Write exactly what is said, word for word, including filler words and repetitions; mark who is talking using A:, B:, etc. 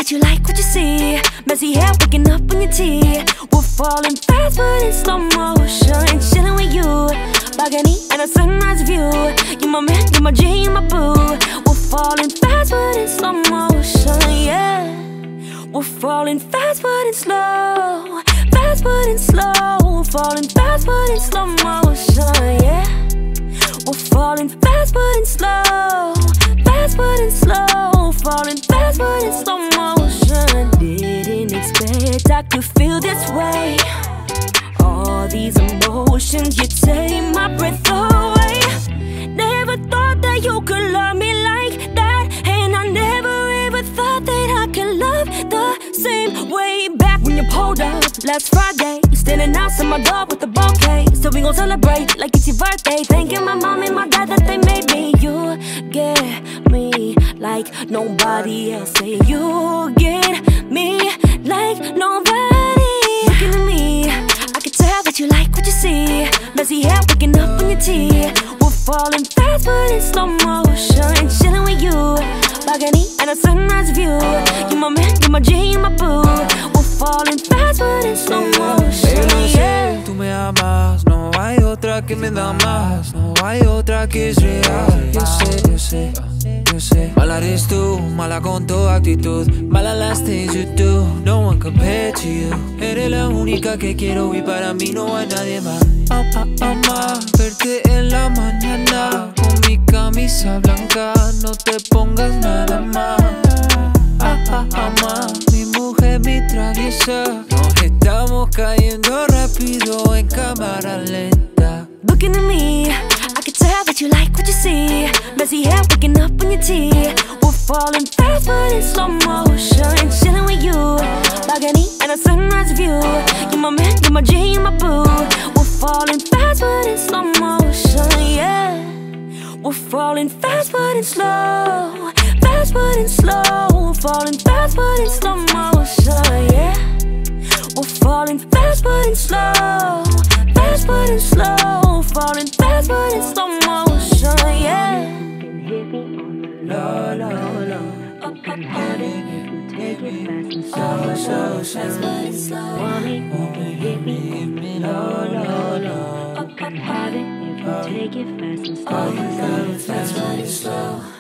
A: that you like what you see. Messy hair waking up on your tea. We're falling fast but in slow motion. Chillin' with you, balcony and a sunrise view. You're my man, you're my G, you're my boo. We're falling fast but in slow motion, yeah. We're falling fast but in slow. Fast but in slow. We're falling fast but in slow motion, yeah. We're falling fast but in slow. Fast but in slow. Falling fast but in slow motion. Didn't expect I could feel this way. All these emotions, you take my breath away. Never thought that you could love me like that. And I never ever thought that I could love the same way. Back when you pulled up last Friday, you standing outside my door with a bouquet. So we gon' celebrate like it's your birthday. Thanking my mom and my dad that they made me. You get me like nobody else. Say you get me like nobody. Looking at me, I can tell that you like what you see. Messy hair waking up on your tea. We're falling fast but in slow motion. Chillin' with you, balcony and a sunrise view. You're my man, you're my G, you're my boo. We're falling fast but in slow motion, yeah.
B: Tú me amas, no hay otra que me da más. No hay otra que es real. Yo sé, yo sé, yo sé. Mala eres tú, mala con tu actitud. Mala las things you do, no one compared to you. Eres la única que quiero y para mí no hay nadie más. Ama, ama, verte en la mañana con mi camisa blanca. No te pongas nada más. Ah, ah, ama, mi mujer, mi traviesa. Nos estamos cayendo rápido en cámara lenta.
A: Looking at me, I can tell that you like what you see. Messy hair waking up on your tea. We're falling fast but in slow motion. Chillin' with you, balcony and a sunrise view. You're my man, you're my G, you're my boo. We're falling fast but in slow motion, yeah. We're falling fast but in slow. Fast but in slow. We're falling fast but in slow motion, yeah. We're falling fast but in slow. Fast but in slow. Falling fast but in slow motion, yeah.
B: La la la.
A: Up, up, on it. Take it fast and slow, slow, fast but in slow. Want me, you can hit me, hit me, low, low, low. Up, up, on it. You can take it fast and slow, fast but in slow.